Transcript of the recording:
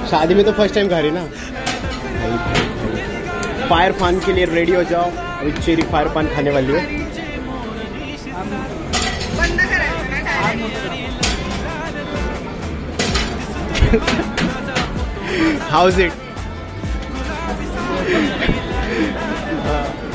शादी में तो फर्स्ट टाइम खा रही ना। फायर पान के लिए रेडी हो जाओ, अभी चेरी फायर पान खाने वाली है। How is it?